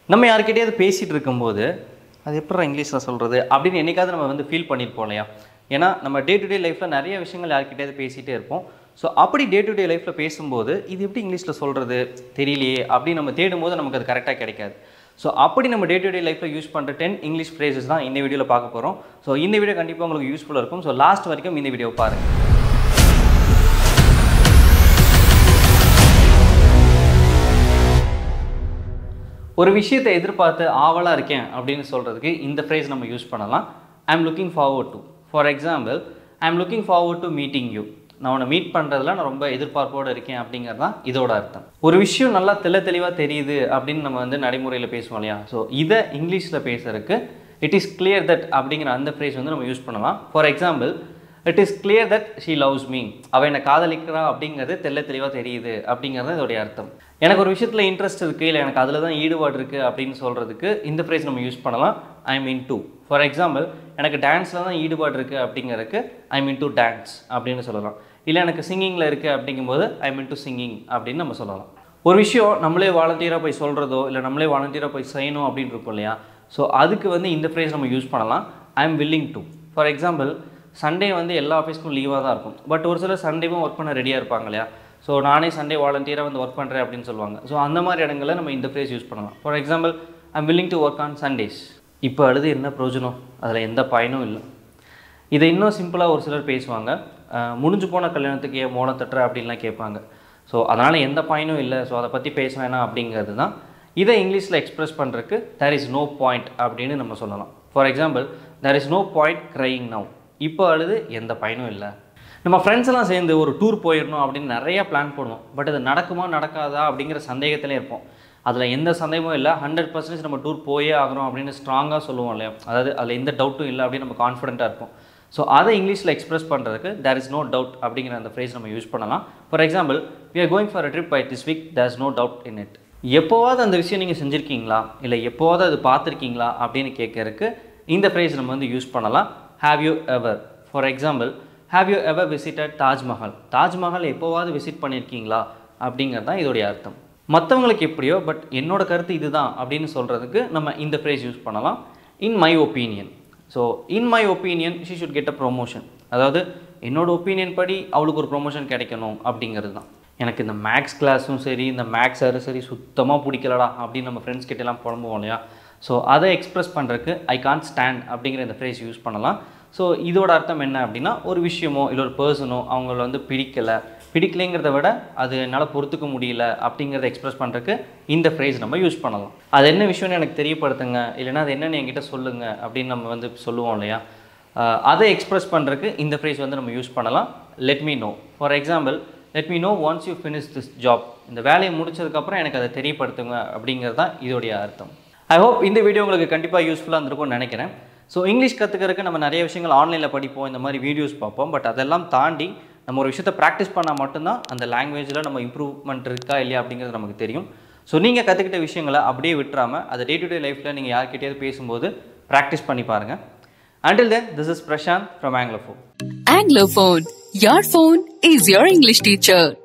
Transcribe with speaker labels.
Speaker 1: நம்ம யார்கிட்டயாவது பேசிகிட்டு இருக்கும்போது அது எப்படி இங்கிலீஷில் சொல்கிறது அப்படின்னு என்றைக்காவது நம்ம வந்து ஃபீல் பண்ணியிருப்போம் இல்லையா? ஏன்னா நம்ம டே டு டே லைஃப்பில் நிறைய விஷயங்கள் யார்கிட்டயாவது பேசிகிட்டே இருப்போம். ஸோ அப்படி டே டு டே லைஃப்பில் பேசும்போது இது எப்படி இங்கிலீஷில் சொல்கிறது தெரியலையே அப்படின்னு நம்ம தேடும்போது நமக்கு அது கரெக்டாக கிடைக்காது. ஸோ அப்படி நம்ம டே டு டே லைஃப்பில் யூஸ் பண்ணுற 10 இங்கிலீஷ் ஃப்ரேசஸ் தான் இந்த வீடியோவில் பார்க்க போகிறோம். ஸோ இந்த வீடியோ கண்டிப்பாக உங்களுக்கு யூஸ்ஃபுல்லாக இருக்கும். ஸோ லாஸ்ட் வரைக்கும் இந்த வீடியோ பாருங்கள். ஒரு விஷயத்தை எதிர்பார்த்து ஆவலாக இருக்கேன் அப்படின்னு சொல்கிறதுக்கு இந்த ஃப்ரேஸ் நம்ம யூஸ் பண்ணலாம். I am looking forward to. For example, I am looking forward to meeting you. நான் உன்னை மீட் பண்ணுறதுல நான் ரொம்ப எதிர்பார்ப்போடு இருக்கேன் அப்படிங்கிறது தான் இதோட அர்த்தம். ஒரு விஷயம் நல்லா தெளிவாக தெரியுது அப்படின்னு நம்ம வந்து நடைமுறையில் பேசுவோம் இல்லையா? ஸோ இதை இங்கிலீஷில் பேசுறதுக்கு இட் இஸ் கிளியர் தட் அப்படிங்கிற அந்த ஃப்ரேஸ் வந்து நம்ம யூஸ் பண்ணலாம். For example, it is clear that she loves me. அவள் என்னை காதலிக்கிறா அப்படிங்கிறது தெளிவாக தெரியுது அப்படிங்கிறது இதோடைய அர்த்தம். எனக்கு ஒரு விஷயத்தில் இன்ட்ரெஸ்ட் இருக்குது, இல்லை எனக்கு அதில் தான் ஈடுபாடு இருக்குது அப்படின்னு சொல்கிறதுக்கு இந்த ஃப்ரேஸ் நம்ம யூஸ் பண்ணலாம். I am into. For example, எனக்கு டான்ஸில் தான் ஈடுபாடு இருக்குது அப்படிங்கிறதுக்கு I am into dance அப்படின்னு சொல்லலாம். இல்லை எனக்கு சிங்கிங்கில் இருக்குது அப்படிங்கும்போது I am into singing அப்படின்னு நம்ம சொல்லலாம். ஒரு விஷயம் நம்மளே வாலண்டியராக போய் சொல்கிறதோ இல்லை நம்மளே வாலண்டியராக போய் செய்யணும் அப்படின்னு இருக்கும் இல்லையா? ஸோ அதுக்கு வந்து இந்த ஃப்ரேஸ் நம்ம யூஸ் பண்ணலாம். I am willing to. For example, Sunday வந்து எல்லா ஆஃபீஸ்க்கும் லீவாக தான் இருக்கும். பட் ஒரு சிலர் சண்டேவும் ஒர்க் பண்ண ரெடியாக இருப்பாங்க இல்லையா? ஸோ நானே சண்டே வாலண்டியராக வந்து ஒர்க் பண்ணுறேன் அப்படின்னு சொல்லுவாங்க. ஸோ அந்த மாதிரி இடங்களில் நம்ம இந்த ஃப்ரேஸ் யூஸ் பண்ணலாம். For example, I am willing to work on Sundays. இப்போ அழுது என்ன பிரயோஜனம், அதில் எந்த பயனும் இல்லை. இதை இன்னும் சிம்பிளாக ஒரு சிலர் பேசுவாங்க. முடிஞ்சு போன கல்யாணத்துக்கு ஏன் மோளம் தட்டுற அப்படின்லாம் கேட்பாங்க. ஸோ அதனால் எந்த பயனும் இல்லை, ஸோ அதை பற்றி பேச வேணாம் அப்படிங்கிறது தான். இதை இங்கிலீஷில் எக்ஸ்ப்ரெஸ் பண்ணுறதுக்கு தேர் இஸ் நோ பாயிண்ட் அப்படின்னு நம்ம சொல்லலாம். For example, there is no point crying now. இப்போ அழுது எந்த பயனும் இல்லை. நம்ம ஃப்ரெண்ட்ஸ் எல்லாம் சேர்ந்து ஒரு டூர் போயிடணும் அப்படின்னு நிறையா பிளான் பண்ணுவோம். பட் அது நடக்குமா நடக்காதா அப்படிங்கிற சந்தேகத்திலே இருப்போம். அதில் எந்த சந்தேகமும் இல்லை, 100% நம்ம டூர் போயே ஆகிறோம் அப்படின்னு ஸ்ட்ராங்காக சொல்லுவோம் இல்லையா? அதாவது அதில் எந்த டவுட்டும் இல்லை அப்படின்னு நம்ம கான்ஃபிடென்ட்டாக இருப்போம். ஸோ அதை இங்கிலீஷில் எக்ஸ்ப்ரெஸ் பண்ணுறதுக்கு தேர் இஸ் நோ டவுட் அப்படிங்கிற அந்த ஃப்ரேஸ் நம்ம யூஸ் பண்ணலாம். For example, we are going for a trip by this week, there is no doubt in it. எப்போவாவது அந்த விஷயம் நீங்கள் செஞ்சுருக்கீங்களா, இல்லை எப்போவாவது அது பார்த்துருக்கீங்களா அப்படின்னு கேட்கறதுக்கு இந்த ஃப்ரேஸ் நம்ம வந்து யூஸ் பண்ணலாம். Have you ever. For example, have you ever visited Taj Mahal. Taj Mahal எப்போவாவது விசிட் பண்ணியிருக்கீங்களா அப்படிங்கிறது தான் இதோடைய அர்த்தம். மற்றவங்களுக்கு எப்படியோ, பட் என்னோட கருத்து இதுதான் அப்படின்னு சொல்கிறதுக்கு நம்ம இந்த ஃப்ரேஸ் யூஸ் பண்ணலாம். In my opinion. So in my opinion she should get a promotion. அதாவது என்னோட ஒப்பீனியன் படி அவளுக்கு ஒரு ப்ரொமோஷன் கிடைக்கணும் அப்படிங்கிறது தான். எனக்கு இந்த மேக்ஸ் கிளாஸும் சரி, இந்த மேக்ஸ் சாரும் சரி சுத்தமாக பிடிக்கலடா அப்படின்னு நம்ம ஃப்ரெண்ட்ஸ் கிட்டலாம் புலம்புவோம் இல்லையா? ஸோ அதை எக்ஸ்ப்ரெஸ் பண்ணுறதுக்கு ஐ கான்ட் ஸ்டாண்ட் அப்படிங்கிற இந்த ஃப்ரேஸ் யூஸ் பண்ணலாம். ஸோ இதோட அர்த்தம் என்ன அப்படின்னா, ஒரு விஷயமோ இல்லை ஒரு பர்சனோ அவங்கள வந்து பிடிக்கலைங்கிறத விட அது என்னால் பொறுத்துக்க முடியல அப்படிங்கிறத எக்ஸ்ப்ரெஸ் பண்ணுறதுக்கு இந்த ஃப்ரேஸ் நம்ம யூஸ் பண்ணலாம். அது என்ன விஷயம்னு எனக்கு தெரியப்படுத்துங்க, இல்லைனா அது என்னென்னு என்கிட்ட சொல்லுங்கள் அப்படின்னு நம்ம வந்து சொல்லுவோம் இல்லையா? அதை எக்ஸ்ப்ரெஸ் பண்ணுறதுக்கு இந்த ஃப்ரேஸ் வந்து நம்ம யூஸ் பண்ணலாம். Let me know. For example, let me know once you finish this job. இந்த வேலையை முடிச்சதுக்கப்புறம் எனக்கு அதை தெரியப்படுத்துங்க அப்படிங்கிறது தான் இதோடைய அர்த்தம். ஐ ஹோப் இந்த வீடியோ உங்களுக்கு கண்டிப்பாக யூஸ்ஃபுல்லாக இருந்திருக்கும்னு நினைக்கிறேன். ஸோ இங்கிலீஷ் கற்றுக்கிறதுக்கு நம்ம நிறைய விஷயங்கள் ஆன்லைனில் படிப்போம், இந்த மாதிரி வீடியோஸ் பார்ப்போம். பட் அதெல்லாம் தாண்டி நம்ம ஒரு விஷயத்தை ப்ராக்டிஸ் பண்ணால் மட்டும்தான் அந்த லாங்குவேஜில் நம்ம இம்ப்ரூவ்மெண்ட் இருக்கா இல்லையா அப்படிங்கிறது நமக்கு தெரியும். ஸோ நீங்கள் கற்றுக்கிட்ட விஷயங்களை அப்படியே விட்டுறாமல் அதை டே டு டே லைஃப்பில் நீங்கள் யார்கிட்டயாவது பேசும்போது ப்ராக்டிஸ் பண்ணி பாருங்கள். Until then, this is Prashant from Anglophone.
Speaker 2: Anglophone, your phone is your English teacher.